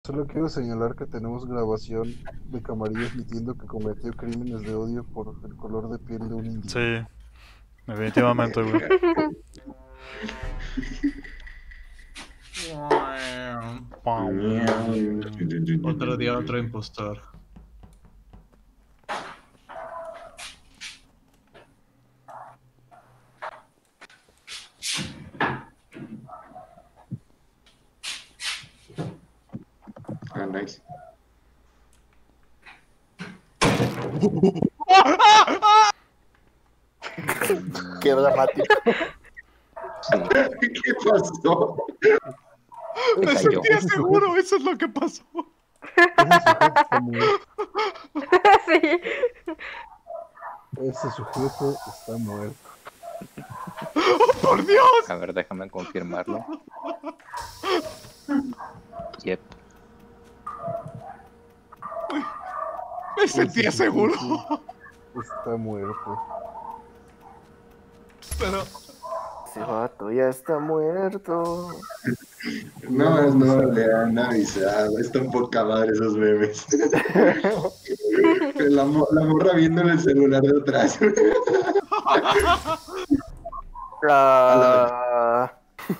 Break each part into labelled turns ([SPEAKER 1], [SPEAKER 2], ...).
[SPEAKER 1] Solo quiero señalar que tenemos grabación de Camarillo admitiendo que cometió crímenes de odio por el color de piel de un individuo.
[SPEAKER 2] Sí, definitivamente, güey.
[SPEAKER 3] Otro día, otro impostor.
[SPEAKER 4] Ah, nice.
[SPEAKER 5] Qué dramático.
[SPEAKER 4] ¿Qué pasó?
[SPEAKER 3] Me
[SPEAKER 1] Ese-
[SPEAKER 3] sentía
[SPEAKER 1] ese
[SPEAKER 3] seguro,
[SPEAKER 1] sujeto-
[SPEAKER 3] eso es lo que pasó.
[SPEAKER 1] Ese sujeto está muerto.
[SPEAKER 6] Sí.
[SPEAKER 1] Ese sujeto está muerto.
[SPEAKER 3] ¡Por Dios!
[SPEAKER 7] A ver, déjame confirmarlo. Yep.
[SPEAKER 3] Me sentía
[SPEAKER 1] Ese
[SPEAKER 3] seguro.
[SPEAKER 1] sujeto está muerto.
[SPEAKER 3] Pero
[SPEAKER 5] Ese vato ya está muerto.
[SPEAKER 4] No le han avisado. Están poca madre esos memes. La morra viendo en el celular de atrás.
[SPEAKER 5] Ah,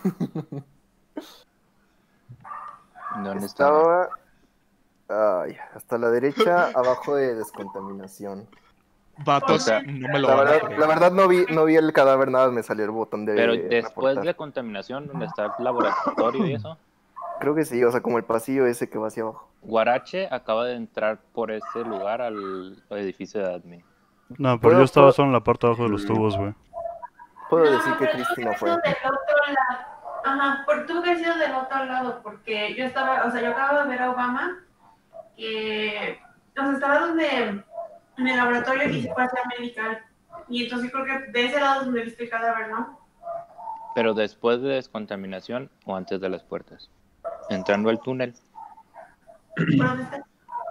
[SPEAKER 7] ¿Dónde estaba?
[SPEAKER 5] estaba ay, hasta la derecha, abajo de descontaminación.
[SPEAKER 3] vatos,
[SPEAKER 7] O sea,
[SPEAKER 3] no me lo
[SPEAKER 5] La
[SPEAKER 3] van a
[SPEAKER 5] verdad,
[SPEAKER 3] creer.
[SPEAKER 5] la verdad no vi el cadáver, nada, me salió el botón de
[SPEAKER 7] Pero después
[SPEAKER 5] reportar.
[SPEAKER 7] de contaminación, donde está el laboratorio y eso,
[SPEAKER 5] Creo que sí, o sea, como el pasillo ese que va hacia abajo.
[SPEAKER 7] Guarache acaba de entrar por ese lugar al edificio de admin.
[SPEAKER 2] No, pero
[SPEAKER 5] ¿Puedo-
[SPEAKER 2] yo estaba
[SPEAKER 5] puedo-
[SPEAKER 2] solo en la parte de abajo de los tubos, güey.
[SPEAKER 5] Puedo
[SPEAKER 8] No,
[SPEAKER 5] decir que
[SPEAKER 8] pero
[SPEAKER 5] Cristi
[SPEAKER 8] tuvo
[SPEAKER 5] no
[SPEAKER 8] que
[SPEAKER 5] fue.
[SPEAKER 8] haber sido del otro lado. Ajá, tuvo que haber sido del otro lado, porque yo estaba, o sea, yo acabo de ver a Obama, que, o sea, estaba en el laboratorio y se fue hacia medical. Y entonces creo que de ese lado es donde viste el cadáver, ¿no?
[SPEAKER 7] Pero después de descontaminación o antes de las puertas. Entrando al túnel.
[SPEAKER 8] ¿Por dónde está?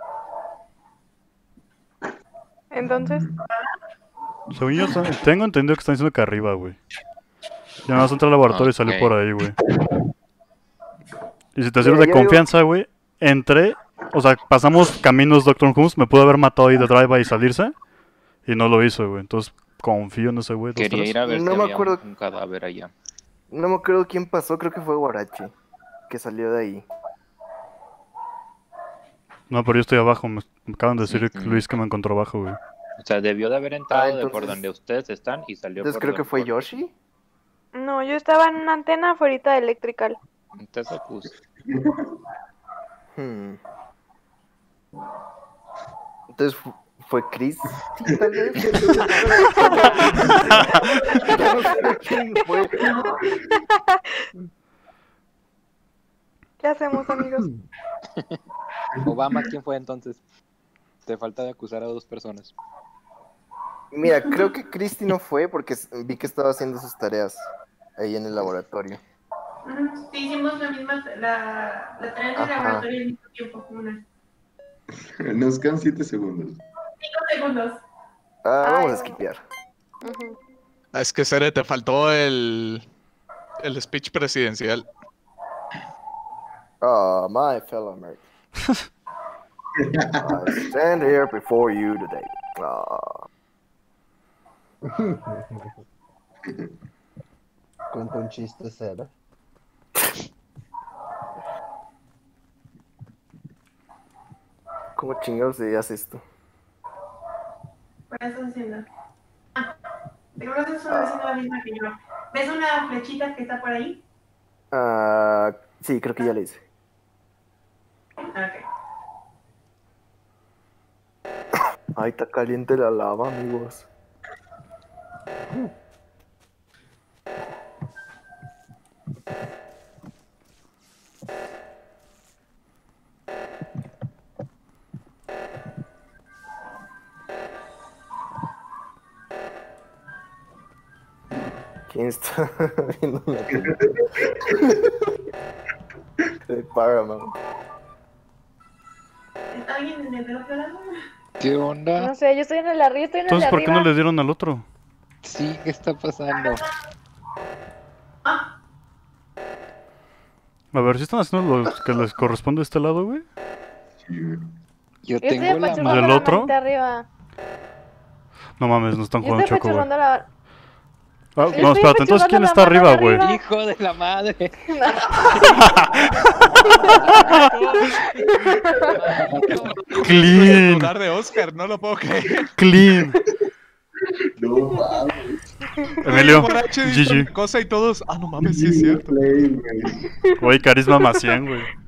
[SPEAKER 6] Entonces,
[SPEAKER 2] Según yo, tengo entendido que están diciendo que arriba, güey. Ya nada más entré al laboratorio y salí
[SPEAKER 7] Ok.
[SPEAKER 2] por ahí, güey. Y si te sirve de
[SPEAKER 5] Yo digo-
[SPEAKER 2] confianza, güey, entré, o sea, pasamos caminos Doctor Who, me pudo haber matado ahí de drive y salirse, y no lo hizo, güey. Entonces confío en ese güey. dos,
[SPEAKER 7] Quería
[SPEAKER 2] tres.
[SPEAKER 7] ir a ver
[SPEAKER 5] No
[SPEAKER 7] si
[SPEAKER 5] me
[SPEAKER 7] había
[SPEAKER 5] acuerdo.
[SPEAKER 7] un cadáver allá.
[SPEAKER 5] No me acuerdo quién pasó, creo que fue Guarachi, que salió de ahí.
[SPEAKER 2] No, pero yo estoy abajo, me acaban de decir
[SPEAKER 7] Ujú.
[SPEAKER 2] Luis que me encontró abajo, güey.
[SPEAKER 7] O sea, debió de haber entrado de por
[SPEAKER 5] entonces-
[SPEAKER 7] donde ustedes están y salió
[SPEAKER 5] Entonces
[SPEAKER 7] por
[SPEAKER 5] creo que fue
[SPEAKER 7] por-
[SPEAKER 5] Yoshi.
[SPEAKER 6] no, yo estaba en una antena afuera de Electrical.
[SPEAKER 7] Entonces, pues,
[SPEAKER 5] Hmm. Entonces fue Chris. Sí, tal vez. Ya no sé quién fue.
[SPEAKER 6] ¿Qué hacemos, amigos?
[SPEAKER 7] Obama, ¿quién fue entonces? Te falta de acusar a dos personas.
[SPEAKER 5] Mira, creo que Christy no fue porque vi que estaba haciendo sus tareas ahí en el laboratorio.
[SPEAKER 8] Ujú, sí, hicimos la misma, la tarea del
[SPEAKER 5] Ajá.
[SPEAKER 8] laboratorio al mismo tiempo, como unas
[SPEAKER 4] Nos quedan 7 segundos.
[SPEAKER 8] 5 segundos.
[SPEAKER 5] Vamos a
[SPEAKER 6] Ay,
[SPEAKER 5] skipear.
[SPEAKER 6] Ujú.
[SPEAKER 3] Es que Cere, te faltó el speech presidencial.
[SPEAKER 5] Oh, my fellow Americans. I stand here before you today.
[SPEAKER 1] Cuenta un chiste, Sara.
[SPEAKER 5] ¿Cómo chingados se hace esto?
[SPEAKER 8] ¿Cuál estás haciendo? Ah, creo que estás haciendo la misma que yo. ¿Ves una flechita que está por ahí?
[SPEAKER 5] Sí, creo que ya le hice.
[SPEAKER 8] Ok.
[SPEAKER 5] Ay, está caliente la lava, amigos. ¿Quién está viendo la tele? De Paramount.
[SPEAKER 8] ¿Está alguien en el otro lado?
[SPEAKER 7] ¿Qué onda?
[SPEAKER 6] No sé, yo estoy en el arriba, estoy en el de
[SPEAKER 2] Entonces, ¿por qué no
[SPEAKER 6] arriba.
[SPEAKER 2] le dieron al otro?
[SPEAKER 7] Sí, ¿qué está pasando?
[SPEAKER 8] Ah,
[SPEAKER 2] A ver, ¿sí están haciendo lo que les corresponde a este lado, güey?
[SPEAKER 4] Sí, güey.
[SPEAKER 7] Yo
[SPEAKER 6] Yo estoy
[SPEAKER 7] tengo la
[SPEAKER 6] apachurrando
[SPEAKER 2] ¿Y el
[SPEAKER 6] la
[SPEAKER 2] otro?
[SPEAKER 6] manita arriba.
[SPEAKER 2] No mames, no están
[SPEAKER 6] Yo
[SPEAKER 2] jugando
[SPEAKER 6] estoy
[SPEAKER 2] Choco, güey.
[SPEAKER 6] apachurrando la...
[SPEAKER 2] Ah,
[SPEAKER 6] Estoy
[SPEAKER 2] no, espérate, entonces ¿quién
[SPEAKER 6] apachurrando
[SPEAKER 2] está
[SPEAKER 6] la mano
[SPEAKER 2] arriba,
[SPEAKER 6] de
[SPEAKER 2] güey?
[SPEAKER 6] arriba.
[SPEAKER 7] hijo de la madre.
[SPEAKER 2] Clean,
[SPEAKER 3] Hablar de Oscar, no lo puedo creer.
[SPEAKER 2] clean.
[SPEAKER 4] No mames.
[SPEAKER 2] Emilio,
[SPEAKER 3] Borracho dice
[SPEAKER 2] GG.
[SPEAKER 3] una cosa y todos, ah, no mames, sí es cierto.
[SPEAKER 4] Play, güey.
[SPEAKER 2] Güey, carisma más 100, güey.